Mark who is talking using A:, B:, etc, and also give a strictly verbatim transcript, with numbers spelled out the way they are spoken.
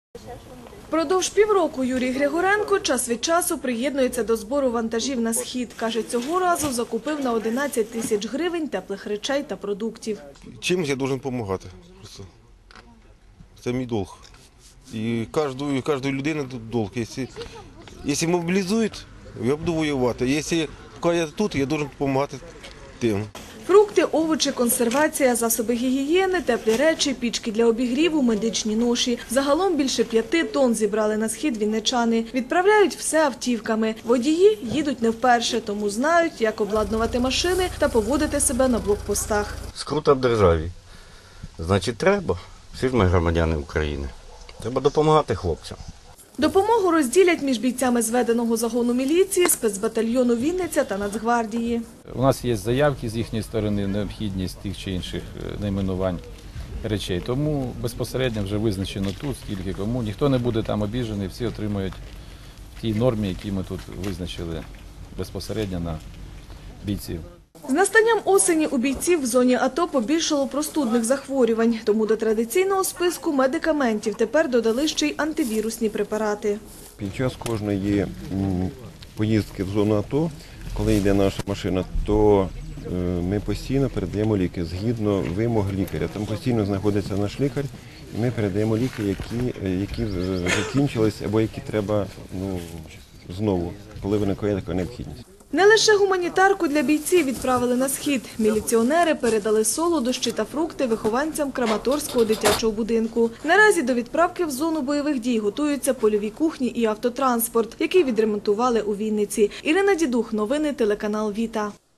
A: Впродовж півроку Юрій Григоренко час від часу приєднується до збору вантажів на схід. Каже, цього разу закупив на одинадцять тисяч гривень теплих речей та продуктів.
B: Чимось я повинен допомагати. Просто. Це мій долг. І кожної, кожної людини тут долг. Якщо, якщо мобілізують, я буду воювати. Якщо поки я тут, я повинен допомагати тим.
A: Фрукти, овочі, консервація, засоби гігієни, теплі речі, пічки для обігріву, медичні ноші. Загалом більше п'яти тонн зібрали на схід вінничани. Відправляють все автівками. Водії їдуть не вперше, тому знають, як обладнувати машини та поводити себе на блокпостах.
C: Скрута в державі. Значить, треба. Всі ж ми громадяни України. Треба допомагати хлопцям.
A: Допомогу розділять між бійцями зведеного загону міліції, спецбатальйону «Вінниця» та Нацгвардії.
D: У нас є заявки з їхньої сторони, необхідність тих чи інших найменувань речей. Тому безпосередньо вже визначено тут, скільки кому. Ніхто не буде там обіжений, всі отримують в тій нормі, які ми тут визначили безпосередньо на бійців.
A: З настанням осені у бійців в зоні АТО побільшало простудних захворювань. Тому до традиційного списку медикаментів тепер додали ще й антивірусні препарати.
E: Під час кожної поїздки в зону АТО, коли йде наша машина, то ми постійно передаємо ліки згідно вимог лікаря. Там постійно знаходиться наш лікар, і ми передаємо ліки, які, які закінчились або які треба ну, знову, коли виникає така необхідність.
A: Не лише гуманітарку для бійців відправили на схід. Міліціонери передали солодощі та фрукти вихованцям Краматорського дитячого будинку. Наразі до відправки в зону бойових дій готуються польові кухні і автотранспорт, який відремонтували у Вінниці. Ірина Дідух, новини, телеканал «Віта».